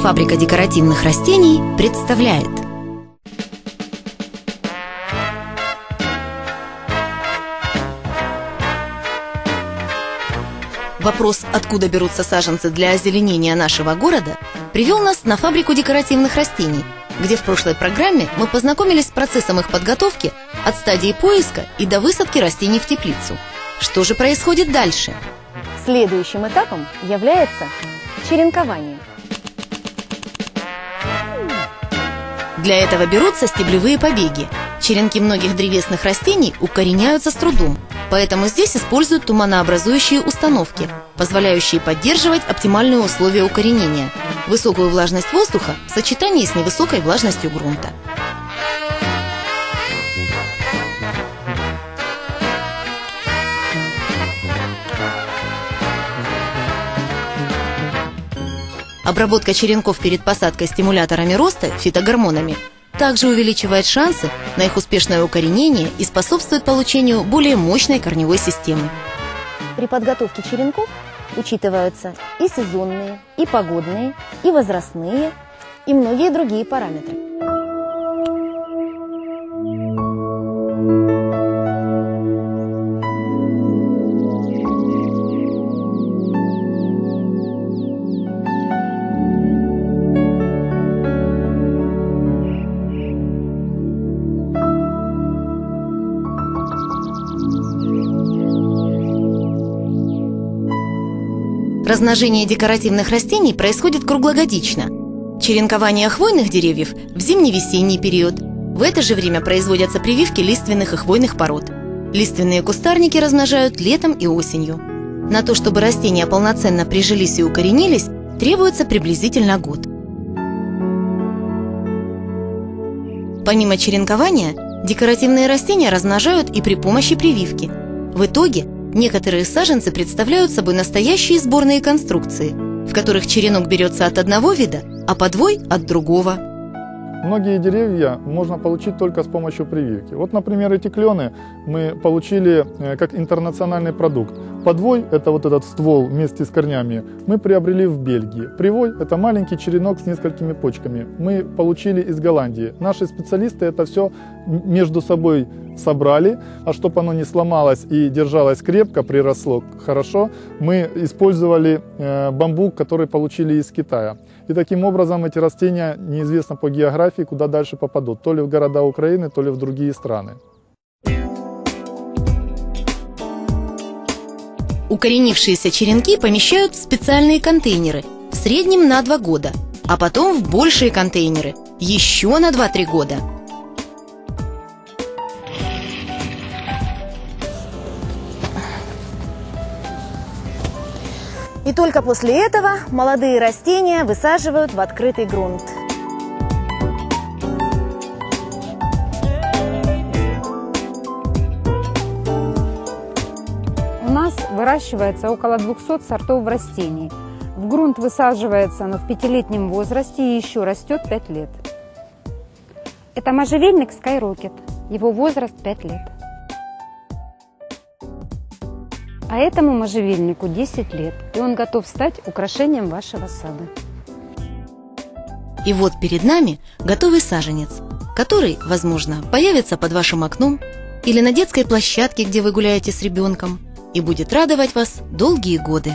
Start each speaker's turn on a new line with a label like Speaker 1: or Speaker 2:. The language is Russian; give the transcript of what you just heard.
Speaker 1: Фабрика декоративных растений представляет. Вопрос, откуда берутся саженцы для озеленения нашего города, привел нас на фабрику декоративных растений, где в прошлой программе мы познакомились с процессом их подготовки от стадии поиска и до высадки растений в теплицу. Что же происходит дальше?
Speaker 2: Следующим этапом является черенкование.
Speaker 1: Для этого берутся стеблевые побеги. Черенки многих древесных растений укореняются с трудом, поэтому здесь используют туманообразующие установки, позволяющие поддерживать оптимальные условия укоренения, высокую влажность воздуха в сочетании с невысокой влажностью грунта. Обработка черенков перед посадкой стимуляторами роста, фитогормонами, также увеличивает шансы на их успешное укоренение и способствует получению более мощной корневой системы.
Speaker 2: При подготовке черенков учитываются и сезонные, и погодные, и возрастные, и многие другие параметры.
Speaker 1: Размножение декоративных растений происходит круглогодично. Черенкование хвойных деревьев в зимне-весенний период. В это же время производятся прививки лиственных и хвойных пород. Лиственные кустарники размножают летом и осенью. На то, чтобы растения полноценно прижились и укоренились, требуется приблизительно год. Помимо черенкования, декоративные растения размножают и при помощи прививки. В итоге некоторые саженцы представляют собой настоящие сборные конструкции, в которых черенок берется от одного вида, а подвой – от другого.
Speaker 3: Многие деревья можно получить только с помощью прививки. Вот, например, эти клены мы получили как интернациональный продукт. Подвой – это вот этот ствол вместе с корнями, мы приобрели в Бельгии. Привой – это маленький черенок с несколькими почками. Мы получили из Голландии. Наши специалисты это все между собой собрали, а чтобы оно не сломалось и держалось крепко, приросло хорошо, мы использовали бамбук, который получили из Китая. И таким образом эти растения неизвестно по географии, куда дальше попадут, то ли в города Украины, то ли в другие страны.
Speaker 1: Укоренившиеся черенки помещают в специальные контейнеры, в среднем на 2 года, а потом в большие контейнеры, еще на 2-3 года.
Speaker 2: И только после этого молодые растения высаживают в открытый грунт.
Speaker 4: У нас выращивается около 200 сортов растений. В грунт высаживается оно в 5-летнем возрасте и еще растет 5 лет. Это можжевельник Skyrocket. Его возраст 5 лет. А этому можжевельнику 10 лет, и он готов стать украшением вашего сада.
Speaker 1: И вот перед нами готовый саженец, который, возможно, появится под вашим окном или на детской площадке, где вы гуляете с ребенком, и будет радовать вас долгие годы.